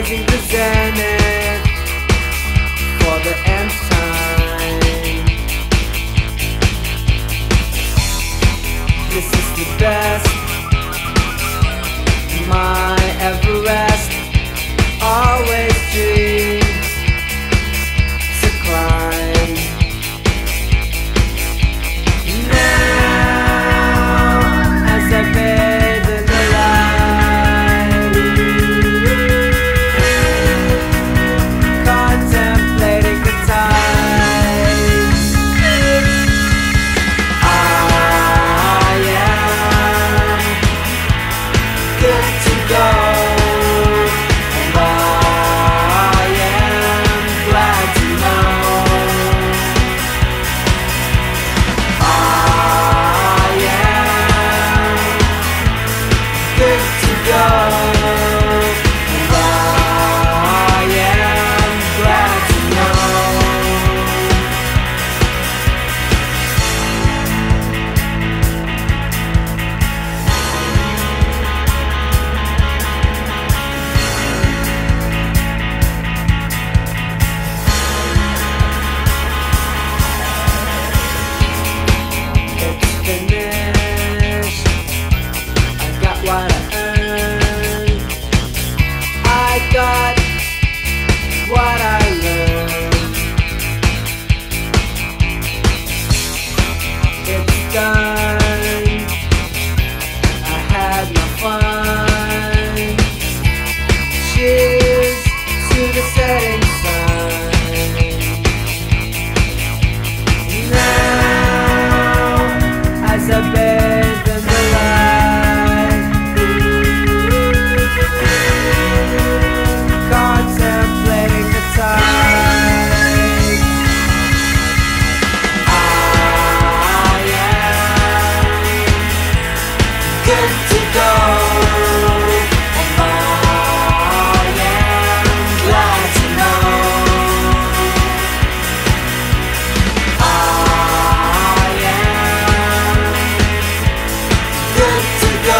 gazing the zenith for the end time. This is the best, my Everest. Always dream to climb. Now, as I bathe in the light, contemplating the tides, I am good to go. Got what I learned. It's done. I had my fun. Cheers to the setting sun. Now, as I bathe in the light, contemplating the tide, I am good to go, and I am glad to know I am good to go.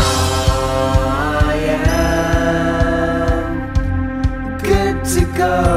Go.